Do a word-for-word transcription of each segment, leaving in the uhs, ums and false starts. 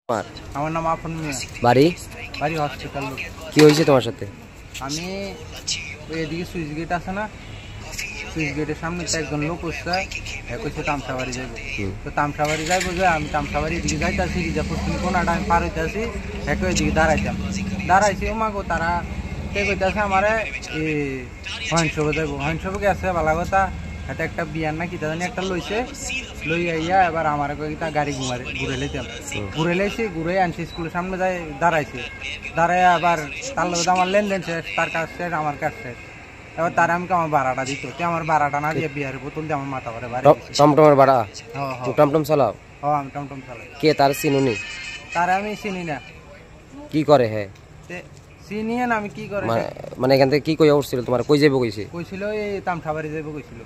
আমার নাম আপন মিয়া। বাড়ি বাড়ি হসপিটাল। কি হয়েছে তোমার সাথে? আমি এদিকে সুইচ গেট আছে না, সুইচ গেটের সামনে তো একজন লোক উঠছে, কইছে তামসাবাড়ি যাইব। তো তামসাবাড়ি যাইব যে আমি তামসাবাড়ি এদিকে যাইতেছি, রিজা পশ্চিম কোনাটা আমি পার হইতেছি, একে এদিকে দাঁড়াইতাম দাঁড়াইছি ও মাগো তারা কে কইতেছে আমারে হইনসবে যাইব। হইনসবে গেছে ভালো কথা, হাতে একটা বিয়ার না কি জানি একটা লইছে, লই আইয়া এবার আমার কইতা গাড়ি ঘুমারে ঘুরে লইতাম, ঘুরে লাইছি, ঘুরে আনছি স্কুলের সামনে যাই দাঁড়াইছি, দাঁড়ায় আবার তার লগে আমার লেনদেন শেষ, তার কাজ শেষ, আমার কাজ শেষ। এবার তারা আমাকে আমার ভাড়াটা দিত, আমার ভাড়াটা না দিয়ে বিয়ারের বোতল দিয়ে আমার মাথা করে বাড়ি। টমটমের ভাড়া? টমটম চালাও? হ্যাঁ আমি টমটম চালাই। কে তার চিনুনি? তারা আমি চিনি না। কি করে? হ্যাঁ চিনি না আমি কি করে, মানে এখান থেকে কি কইয়া উঠছিল তোমার? কই যাইব কইছে? কইছিল এই তামসাবাড়ি যাইব কইছিল।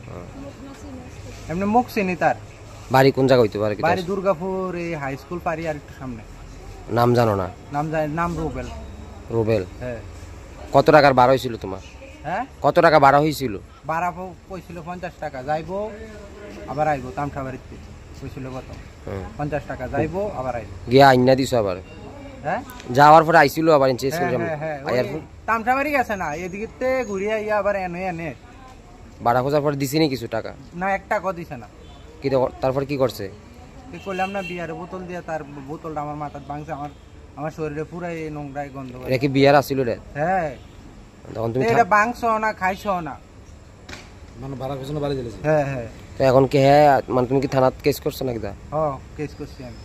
এমনি মুখ চিনি তার। বাড়ি কোন জায়গা হইতে পারে? বাড়ি দুর্গাপুর, এই হাই স্কুল পারি আর একটু সামনে। নাম জানো না? নাম জানি, নাম রুবেল। রুবেল? হ্যাঁ। কত টাকার ভাড়া হয়েছিল তোমার? হ্যাঁ কত টাকা ভাড়া হয়েছিল? ভাড়া কইছিল পঞ্চাশ টাকা, যাইবো আবার আইবো। তামসাবাড়িতে কইছিল কত? পঞ্চাশ টাকা, যাইবো আবার আইবো। গিয়া আইনা দিছো আবার? হ্যাঁ যাওয়ার পরে আইছিল আবার চেঞ্জ করে যাম। তামসাবাড়ি গেছে না, এদিকে ঘুরিয়ে আইয়া আবার এনে এনে ভাড়া খোঁজার পর দিছিনি কিছু টাকা? না এক টাকা দিছে না। কি তারপর কি করছে? কি করলাম না, বিয়ারের বোতল দিয়ে তার বোতলটা আমার মাথায় ভাঙছে, আমার আমার শরীরে পুরাই নোংরাই গন্ধ। এটা কি বিয়ার আসিল রে? হ্যাঁ। তখন তুমি এটা ভাঙছো না খাইছো না, মানে ভাড়া খোঁজো না বাড়ি দিলেছ? হ্যাঁ হ্যাঁ। তো এখন কি হ্যাঁ মানে তুমি কি থানাত কেস করছো নাকি? দা হ্যাঁ কেস করছি আমি।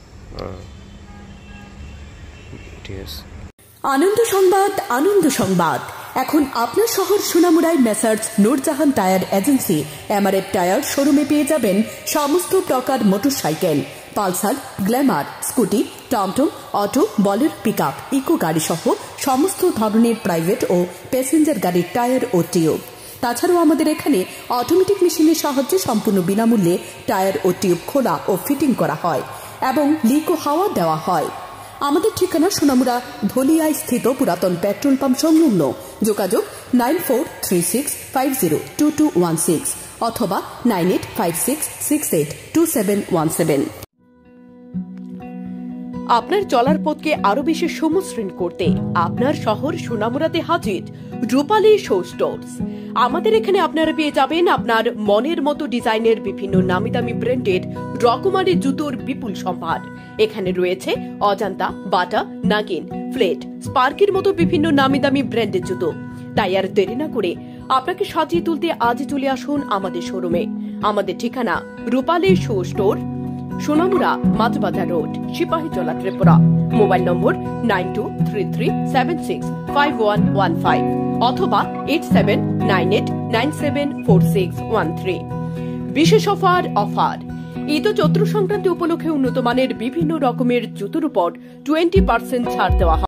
ঠিক আছে। আনন্দ সংবাদ, আনন্দ সংবাদ। এখন আপনার শহর সোনামুড়ায় Messrs Nurjahan tyre agency MRF tyre শোরুমে পেয়ে যাবেন সমস্ত প্রকার মোটরসাইকেল, পালসার, গ্ল্যামার, স্কুটি, টমটম, অটো, বলেরো, পিকআপ, ইকো গাড়ি সহ সমস্ত ধরনের প্রাইভেট ও প্যাসেঞ্জার গাড়ির টায়ার ও টিউব। তাছাড়াও আমাদের এখানে অটোমেটিক মেশিনের সাহায্যে সম্পূর্ণ বিনামূল্যে টায়ার ও টিউব খোলা ও ফিটিং করা হয় এবং লিক ও হাওয়া দেওয়া হয়। আমাদের ঠিকানা সোনামুড়া ধলিয়ায় স্থিত পুরাতন পেট্রোল পাম্প সংলগ্ন। যোগাযোগ nine four three six five zero two two one six অথবা nine eight five six six eight two seven one seven. আপনার চলার পথকে আরো বেশি সমশ্রীন করতে আপনার শহর সোনামুড়াতে হাজির রূপালী শো স্টোরস। আমাদের এখানে আপনারা পেয়ে যাবেন আপনার মনের মতো ডিজাইনের বিভিন্ন নামি দামি ব্র্যান্ডেড রকমারি জুতোর বিপুল সম্ভার। এখানে রয়েছে অজান্তা, বাটা, নাগিন, ফ্লেট, স্পার্কের মতো বিভিন্ন নামি দামি ব্র্যান্ডের জুতো। তাই আর দেরি না করে আপনাকে সাজিয়ে তুলতে আজ চলে আসুন আমাদের শোরুমে। আমাদের ঠিকানা Rupali show store, Sonamura, Majhbazar road, Sepahijala, Tripura. Mobile number nine two three three seven six five one one five অথবা eight seven nine eight nine seven four six one three. বিশেষ অফার অফার ঈদ ও চৈত্র সংক্রান্তি উপলক্ষে উন্নত মানের বিভিন্ন রকমের জুতোর উপর টোয়েন্টি পার্সেন্ট ছাড় দেওয়া হয়।